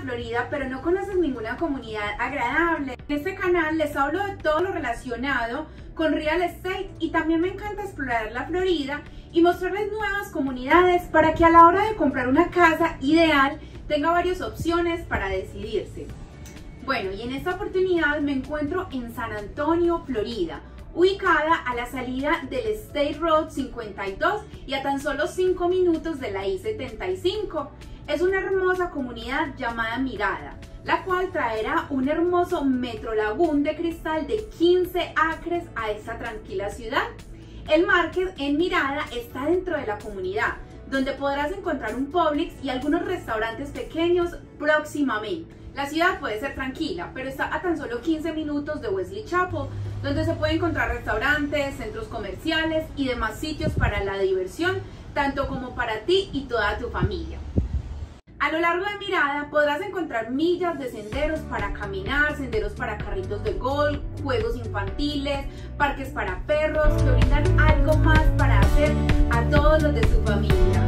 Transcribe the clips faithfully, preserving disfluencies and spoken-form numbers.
Florida, pero no conoces ninguna comunidad agradable. En este canal les hablo de todo lo relacionado con real estate y también me encanta explorar la Florida y mostrarles nuevas comunidades para que a la hora de comprar una casa ideal tenga varias opciones para decidirse. Bueno, y en esta oportunidad me encuentro en San Antonio, Florida, ubicada a la salida del State Road cincuenta y dos y a tan solo cinco minutos de la I setenta y cinco. Es una hermosa comunidad llamada Mirada, la cual traerá un hermoso metro lagún de cristal de quince acres a esta tranquila ciudad. El market en Mirada está dentro de la comunidad, donde podrás encontrar un Publix y algunos restaurantes pequeños próximamente. La ciudad puede ser tranquila, pero está a tan solo quince minutos de Wesley Chapel, donde se pueden encontrar restaurantes, centros comerciales y demás sitios para la diversión, tanto como para ti y toda tu familia. A lo largo de Mirada podrás encontrar millas de senderos para caminar, senderos para carritos de golf, juegos infantiles, parques para perros, que brindan algo más para hacer a todos los de su familia.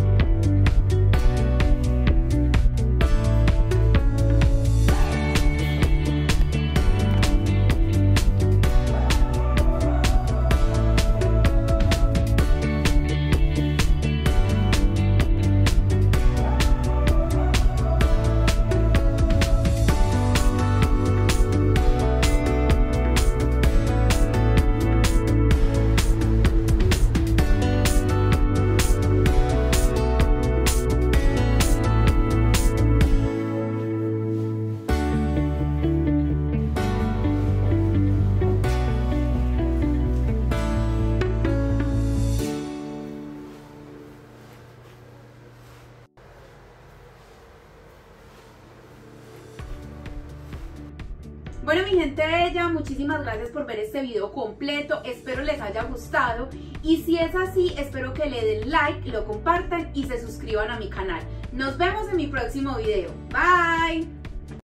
Bueno, mi gente bella, muchísimas gracias por ver este video completo, espero les haya gustado y si es así, espero que le den like, lo compartan y se suscriban a mi canal. Nos vemos en mi próximo video. Bye.